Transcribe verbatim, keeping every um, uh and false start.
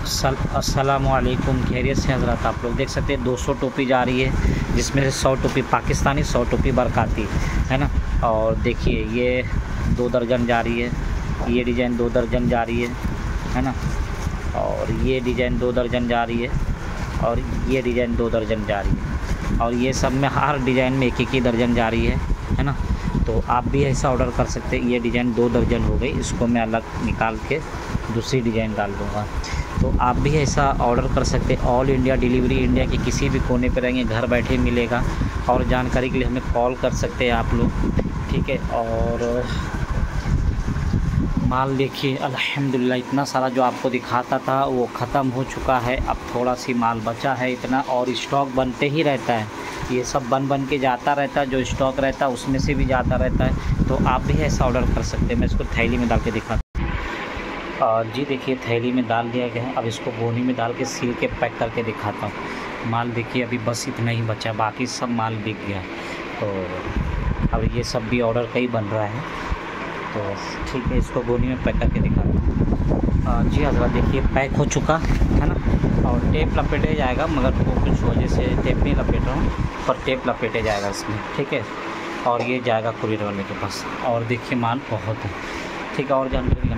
सल अस्सलामुअलैकुम, खैरियत से हज़रत। आप लोग देख सकते हैं दो सौ टोपी जा रही है, जिसमें से सौ टोपी पाकिस्तानी, सौ टोपी बरकाती है ना। और देखिए ये दो दर्जन जा रही है, ये डिज़ाइन दो दर्जन जा रही है है ना। और ये डिज़ाइन दो दर्जन जा रही है, और ये डिज़ाइन दो दर्जन जा रही है, और ये सब में हर डिज़ाइन में एक एक ही दर्जन जा रही है है ना। तो आप भी ऐसा ऑर्डर कर सकते हैं। ये डिज़ाइन दो दर्जन हो गई, इसको मैं अलग निकाल के दूसरी डिज़ाइन डाल दूँगा। तो आप भी ऐसा ऑर्डर कर सकते हैं। ऑल इंडिया डिलीवरी, इंडिया के किसी भी कोने पर रहेंगे, घर बैठे मिलेगा। और जानकारी के लिए हमें कॉल कर सकते हैं आप लोग, ठीक है। और माल देखिए अल्हम्दुलिल्लाह, इतना सारा जो आपको दिखाता था वो ख़त्म हो चुका है। अब थोड़ा सी माल बचा है इतना, और स्टॉक बनते ही रहता है। ये सब बन बन के जाता रहता है, जो स्टॉक रहता है उसमें से भी जाता रहता है। तो आप भी ऐसा ऑर्डर कर सकते हैं। मैं इसको थैली में डाल के दिखाता हूँ। जी देखिए, थैली में डाल दिया गया है। अब इसको गोनी में डाल के सील के पैक करके दिखाता हूँ। माल देखिए अभी बस इतना ही बचा, बाकी सब माल बिक गया। तो अब ये सब भी ऑर्डर का ही बन रहा है। तो ठीक है, इसको गोनी में पैक करके दिखाता हूँ। जी हज़रत, देखिए पैक हो चुका है ना। और टेप लपेटे जाएगा, मगर वो कुछ वजह से टेप नहीं लपेट रहा हूँ, पर टेप लपेटे जाएगा इसमें, ठीक है। और ये जाएगा कुरियर वाले के पास। और देखिए माल बहुत है, ठीक है। और जानकारी